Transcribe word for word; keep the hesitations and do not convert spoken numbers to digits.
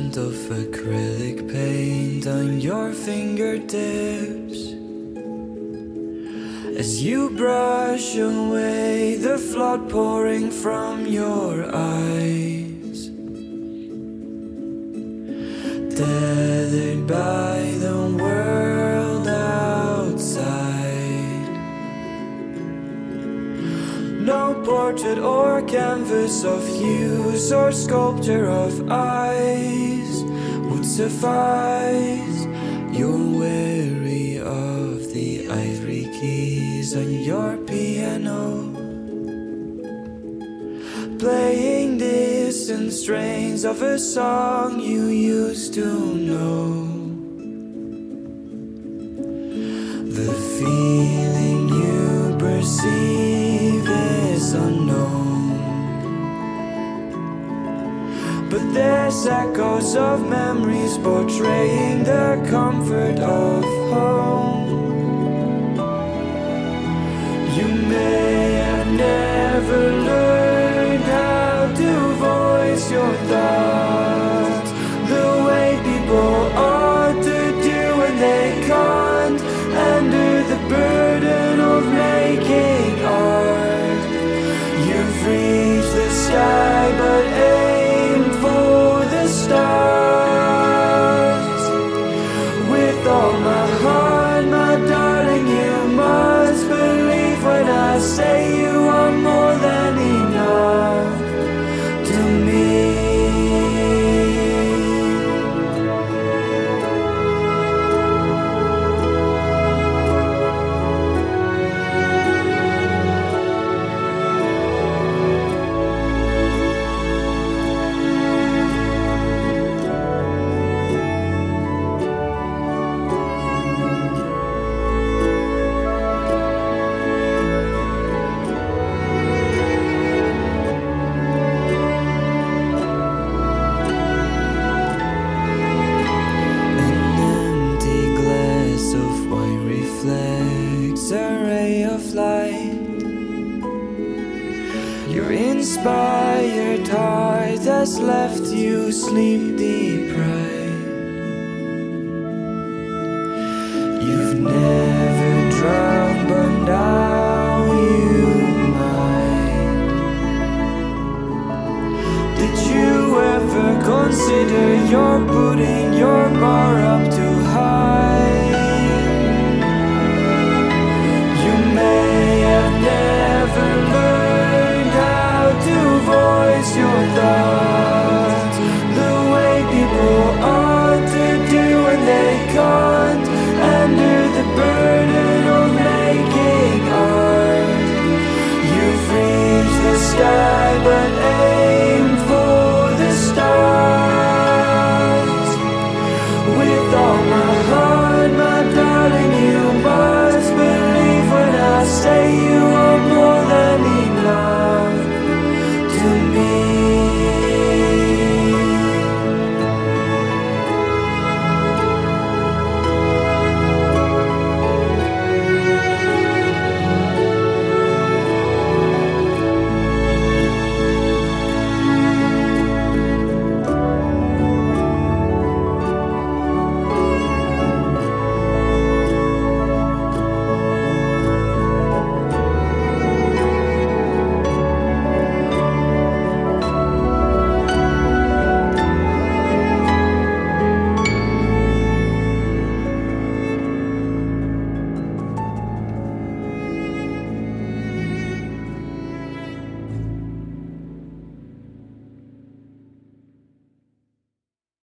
scent of acrylic paint on your fingertips as you brush away the flood pouring from your eyes. Tethered by the world outside, no portrait or canvas of hues or sculpture of eyes would suffice. You're weary of the ivory keys on your piano, playing distant strains of a song you used to know. The feeling you perceive is unknown, but there's echoes of memories portraying the comfort of home. You may have never learned how to voice your thoughts the way people ought to do when they can't under the burden of making art. You've reached the sky but aim for the stars. With all my heart, my darling, you must believe when I say you are more than enough to me. A ray of light, your inspired heart has left you sleep-deprived. You've never tried